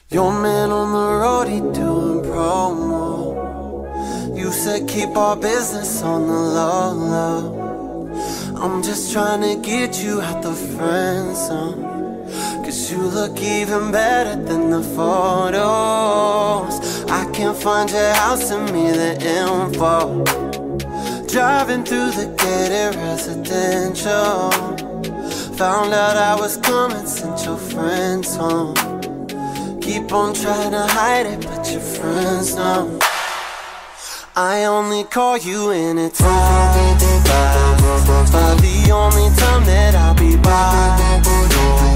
Your man on the road, he doing promo. You said keep our business on the low, low. I'm just trying to get you out the friend zone, 'cause you look even better than the photos. I can't find your house and me the info. Driving through the gated residential, found out I was coming, sent your friends home. Keep on trying to hide it, but your friends know. I only call you anytime, by the only time that I'll be by.